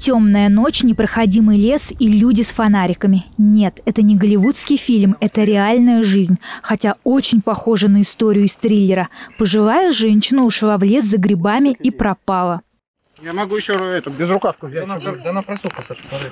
Темная ночь, непроходимый лес и люди с фонариками. Нет, это не голливудский фильм, это реальная жизнь. Хотя очень похоже на историю из триллера. Пожилая женщина ушла в лес за грибами и пропала. Я могу еще безрукавку взять. Да она просохла, Саша, смотри.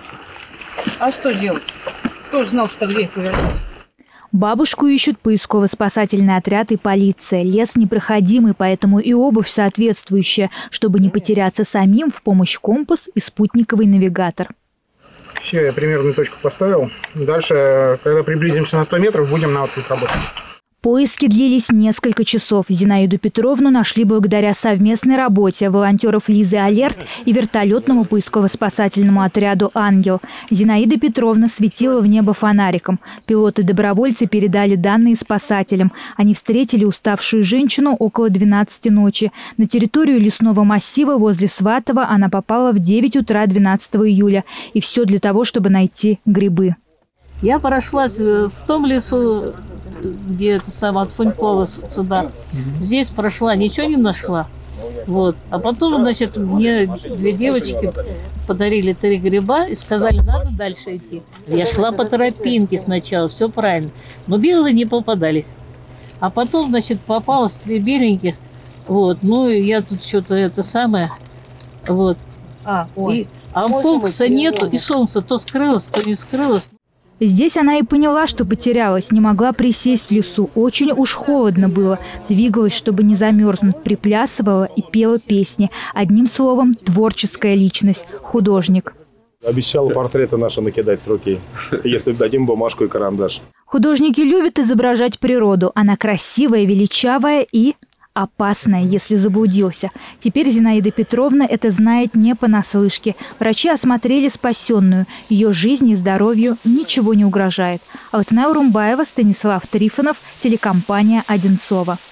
А что делать? Кто знал, что грех вернется? Бабушку ищут поисково-спасательный отряд и полиция. Лес непроходимый, поэтому и обувь соответствующая, чтобы не потеряться самим, в помощь компас и спутниковый навигатор. Все, я примерную точку поставил. Дальше, когда приблизимся на 100 метров, будем на открыт работать. Поиски длились несколько часов. Зинаиду Петровну нашли благодаря совместной работе волонтеров Лизы Алерт и вертолетному поисково-спасательному отряду «Ангел». Зинаида Петровна светила в небо фонариком. Пилоты-добровольцы передали данные спасателям. Они встретили уставшую женщину около 12 ночи. На территорию лесного массива возле Сватова она попала в 9 утра 12 июля. И все для того, чтобы найти грибы. Я прошлась в том лесу, где это самое, от Фунькова сюда. Здесь прошла, ничего не нашла. Вот. А потом, значит, мне две девочки подарили 3 гриба и сказали, надо дальше идти. Я шла по тропинке сначала, все правильно. Но белые не попадались. А потом, значит, попалось 3 беленьких. Вот. Ну, и я тут что-то это самое. Вот. А фокуса нету, и солнце то скрылось, то не скрылось. Здесь она и поняла, что потерялась, не могла присесть в лесу. Очень уж холодно было. Двигалась, чтобы не замерзнуть, приплясывала и пела песни. Одним словом, творческая личность, художник. Обещала портреты наши накидать с руки, если дадим бумажку и карандаш. Художники любят изображать природу. Она красивая, величавая и опасная, если заблудился. Теперь Зинаида Петровна это знает не понаслышке. Врачи осмотрели спасенную. Ее жизни и здоровью ничего не угрожает. Алтынай Урумбаева, Станислав Трифонов, телекомпания «Одинцово».